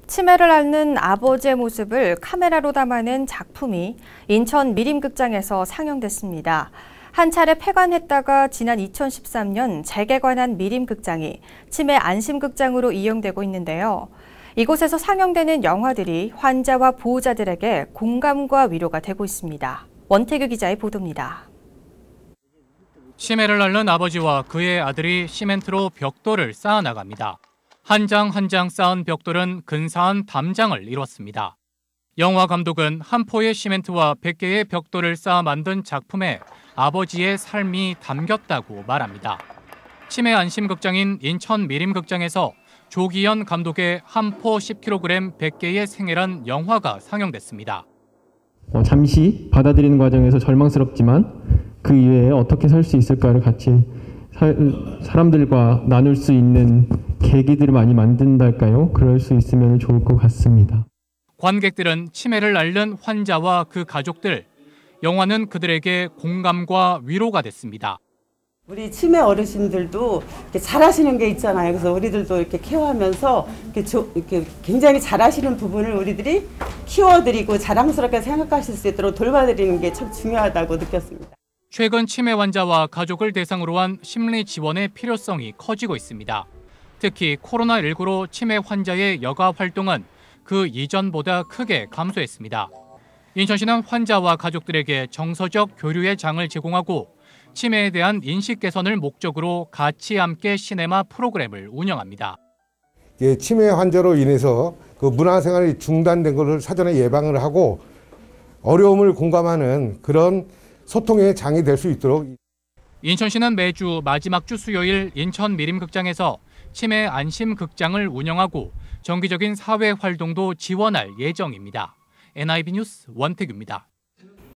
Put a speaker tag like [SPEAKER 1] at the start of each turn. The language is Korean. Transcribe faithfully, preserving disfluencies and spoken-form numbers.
[SPEAKER 1] 치매를 앓는 아버지의 모습을 카메라로 담아낸 작품이 인천 미림극장에서 상영됐습니다. 한 차례 폐관했다가 지난 이천십삼 년 재개관한 미림극장이 치매 안심극장으로 이용되고 있는데요. 이곳에서 상영되는 영화들이 환자와 보호자들에게 공감과 위로가 되고 있습니다. 원태규 기자의 보도입니다.
[SPEAKER 2] 치매를 앓는 아버지와 그의 아들이 시멘트로 벽돌을 쌓아 나갑니다. 한 장 한 장 쌓은 벽돌은 근사한 담장을 이뤘습니다. 영화 감독은 한 포의 시멘트와 백 개의 벽돌을 쌓아 만든 작품에 아버지의 삶이 담겼다고 말합니다. 치매 안심극장인 인천 미림극장에서 조기현 감독의 한 포 십 킬로그램 백 개의 생애란 영화가 상영됐습니다.
[SPEAKER 3] 어, 잠시 받아들이는 과정에서 절망스럽지만 그 이외에 어떻게 살 수 있을까를 같이 사, 사람들과 나눌 수 있는 계기들을 많이 만든달까요? 그럴 수 있으면 좋을 것 같습니다.
[SPEAKER 2] 관객들은 치매를 앓는 환자와 그 가족들, 영화는 그들에게 공감과 위로가 됐습니다.
[SPEAKER 4] 우리 치매 어르신들도 이렇게 잘하시는 게 있잖아요. 그래서 우리들도 이렇게 케어하면서 이렇게, 조, 이렇게 굉장히 잘하시는 부분을 우리들이 키워드리고 자랑스럽게 생각하실 수 있도록 돌봐드리는 게 참 중요하다고 느꼈습니다.
[SPEAKER 2] 최근 치매 환자와 가족을 대상으로 한 심리 지원의 필요성이 커지고 있습니다. 특히 코로나 십구로 치매 환자의 여가 활동은 그 이전보다 크게 감소했습니다. 인천시는 환자와 가족들에게 정서적 교류의 장을 제공하고 치매에 대한 인식 개선을 목적으로 같이 함께 시네마 프로그램을 운영합니다.
[SPEAKER 5] 예, 치매 환자로 인해서 그 문화생활이 중단된 것을 사전에 예방을 하고 어려움을 공감하는 그런 소통의 장이 될 수 있도록.
[SPEAKER 2] 인천시는 매주 마지막 주 수요일 인천 미림극장에서 치매 안심극장을 운영하고 정기적인 사회 활동도 지원할 예정입니다. 엔아이비 뉴스 원태규입니다.